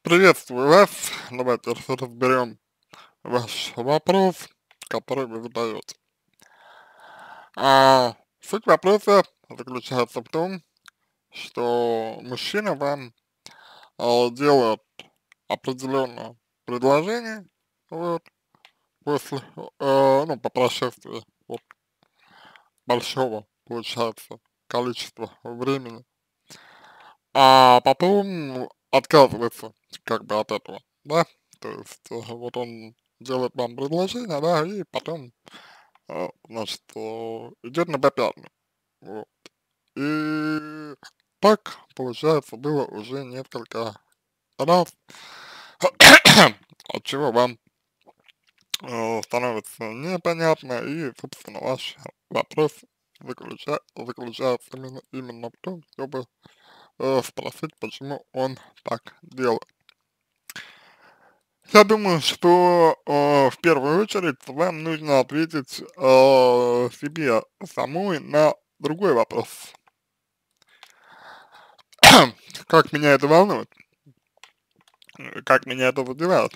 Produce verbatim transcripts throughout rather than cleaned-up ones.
Приветствую вас. Давайте разберем ваш вопрос, который вы задаете. А, суть вопроса заключается в том, что мужчина вам а, делает определенное предложение, вот, после, э, ну, по прошествии вот, большого, получается, количества времени, а потом отказывается как бы от этого, да, то есть э, вот он делает вам предложение, да, и потом, э, значит, э, идет на попятную, вот. И так, получается, было уже несколько раз, от чего вам э, становится непонятно, и, собственно, ваш вопрос заключа, заключается именно, именно в том, чтобы э, спросить, почему он так делает. Я думаю, что э, в первую очередь вам нужно ответить э, себе самой на другой вопрос. Как меня это волнует, э, как меня это задевает,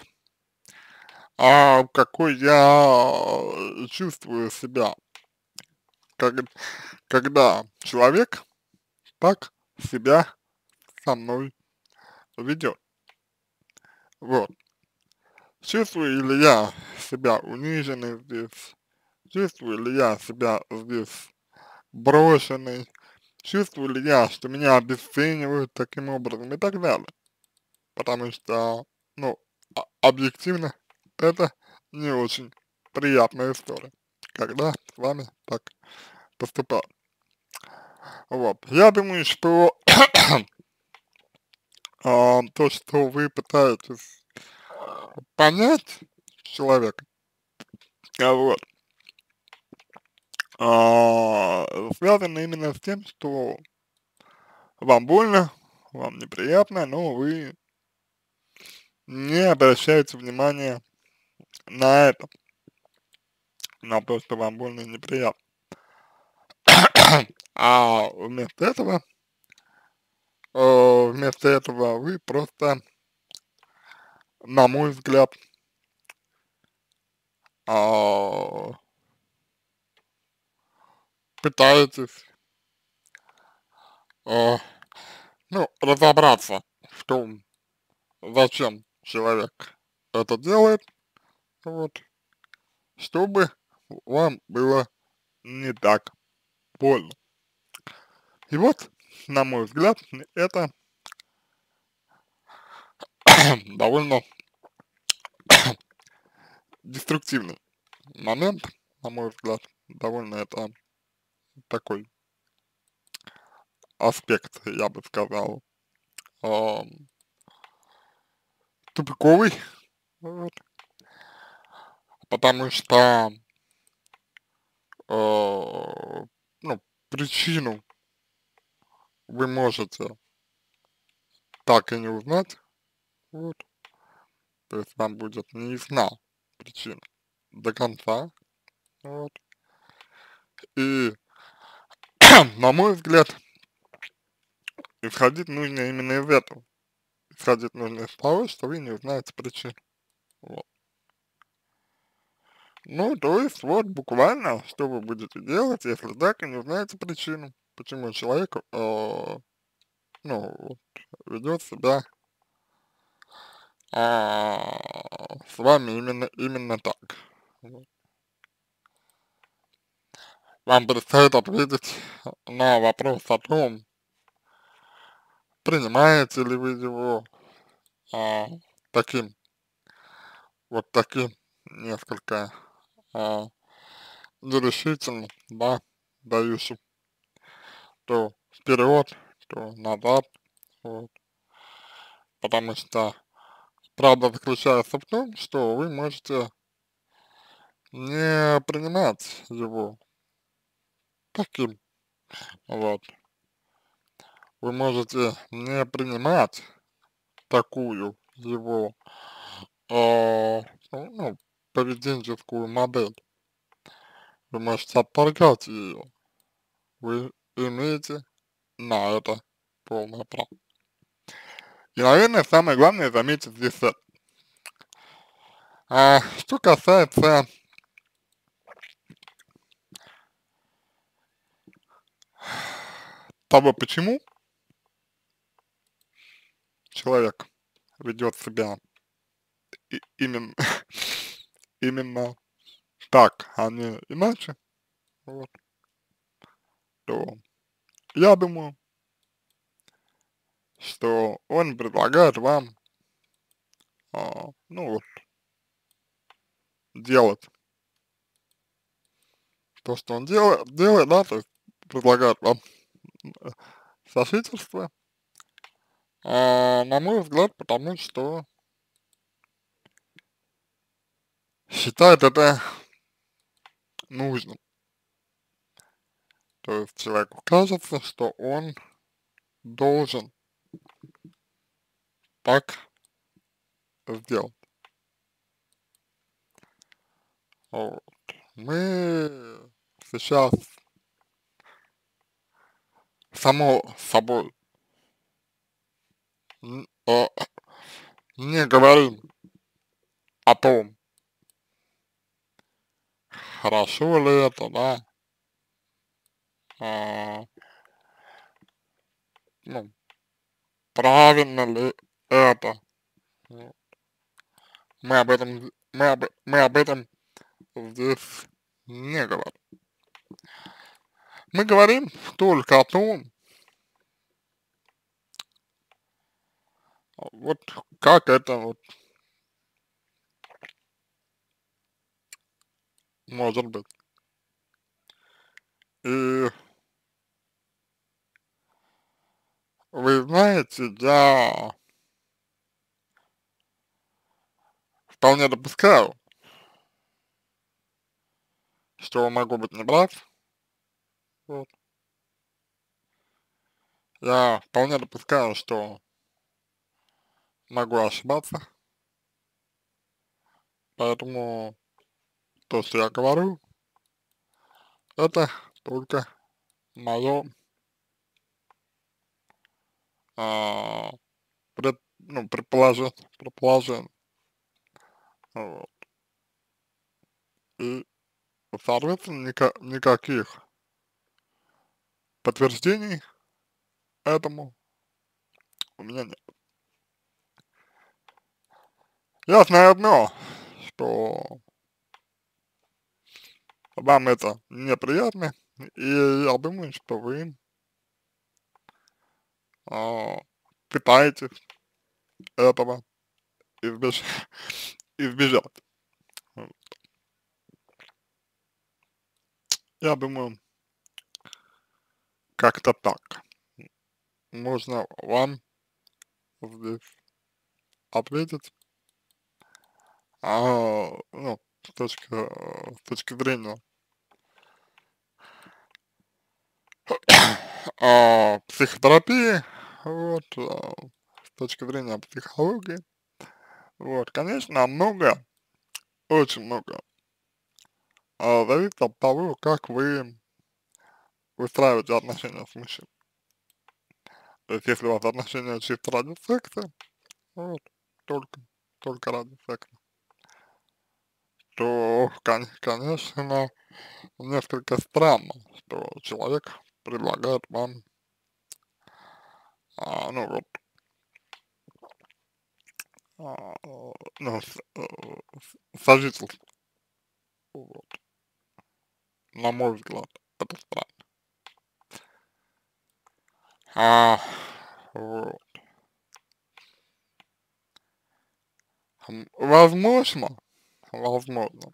а какой я э, чувствую себя, как, когда человек так себя со мной ведет. Вот. Чувствую ли я себя униженной здесь, чувствую ли я себя здесь брошенной, чувствую ли я, что меня обесценивают таким образом и так далее. Потому что, ну, а- объективно, это не очень приятная история, когда с вами так поступают. Вот. Я думаю, что а, то, что вы пытаетесь понять человека, а, вот, а, связано именно с тем, что вам больно, вам неприятно, но вы не обращаете внимания на это, на то, что вам больно и неприятно. А вместо этого, э, вместо этого вы просто, на мой взгляд, а, пытаетесь, э, ну, разобраться в том, зачем человек это делает, вот, чтобы вам было не так больно. И вот, на мой взгляд, это довольно деструктивный момент, на мой взгляд, довольно это такой аспект, я бы сказал, ам, тупиковый, вот, потому что, э, ну, причину вы можете так и не узнать, вот, то есть вам будет не ясна причина до конца, вот, и, на мой взгляд, исходить нужно именно из этого, исходить нужно из того, что вы не узнаете причину, вот. Ну, то есть, вот, буквально, что вы будете делать, если так и не узнаете причину, почему человек, э, ну, вот, ведет себя а, с вами именно, именно так. Вот. Вам предстоит ответить на вопрос о том, принимаете ли вы его а, таким, вот таким, несколько а, нерешительно, да, дающим то вперед, то назад, вот. Потому что правда заключается в том, что вы можете не принимать его таким, вот. Вы можете не принимать такую его, э, ну, ну, поведенческую модель. Вы можете отторгать ее. Вы имеете на это полное право. И, наверное, самое главное заметить здесь это. А, что касается того, почему человек ведет себя и, именно, именно так, а не иначе, вот, то я думаю, что он предлагает вам, а, ну вот, делать то, что он делает, делает, да, то есть предлагает вам э, сожительство, а, на мой взгляд, потому что считает это нужным. То есть человеку кажется, что он должен так сделать. Вот. Мы сейчас само собой н- э, не говорим о том, хорошо ли это, да, а, ну, правильно ли это. Вот. Мы об этом, мы об, мы об этом здесь не говорим. Мы говорим только о том, вот как это вот может быть. И вы знаете, я вполне допускаю, что могу быть неправ. Вот. Я вполне допускаю, что могу ошибаться, поэтому то, что я говорю, это только мое а, пред, ну, предположение, предположение. Вот. И, соответственно, ника никаких подтверждений этому у меня нет. Я знаю одно, что вам это неприятно, и я думаю, что вы а, пытаетесь этого избеж избежать. Вот. Я думаю, как-то так можно вам здесь ответить, а, ну, с точки, э, с точки зрения а, психотерапии, вот, а, с точки зрения психологии, вот, конечно, много, очень много а, зависит от того, как вы выстраиваете отношения с мужчиной. То есть, если у вас отношения чисто ради секса, вот, только, только ради секса, то, кон конечно, несколько странно, что человек предлагает вам, а, ну вот, а, ну, с, э, с- сожительство, вот, на мой взгляд, это странно. А, вот, м, возможно, возможно,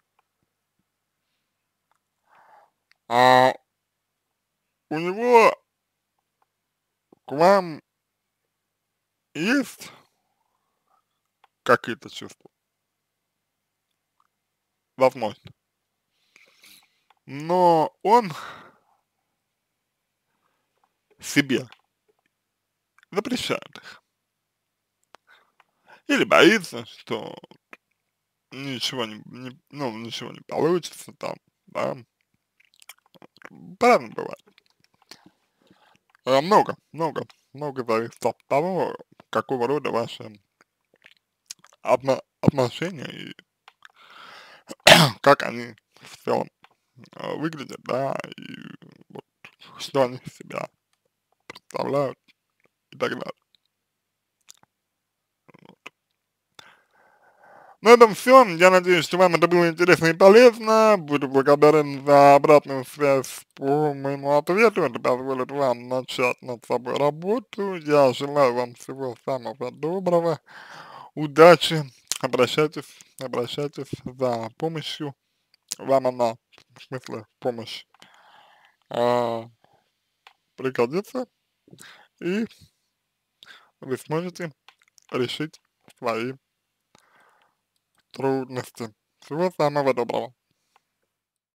а, у него к вам есть какие-то чувства, возможно, но он себе запрещает их. Или боится, что ничего не, не- ну, ничего не получится там, да, по-разному бывает. Э, много, много, много зависит от того, какого рода ваши отно отношения и как они в целом э, выглядят, да, и вот что они из себя представляют и так далее. На этом все. Я надеюсь, что вам это было интересно и полезно. Буду благодарен за обратную связь по моему ответу. Это позволит вам начать над собой работу. Я желаю вам всего самого доброго. Удачи. Обращайтесь, обращайтесь за помощью. Вам она, в смысле, помощь, а, пригодится, и вы сможете решить свои трудности. Всего самого доброго.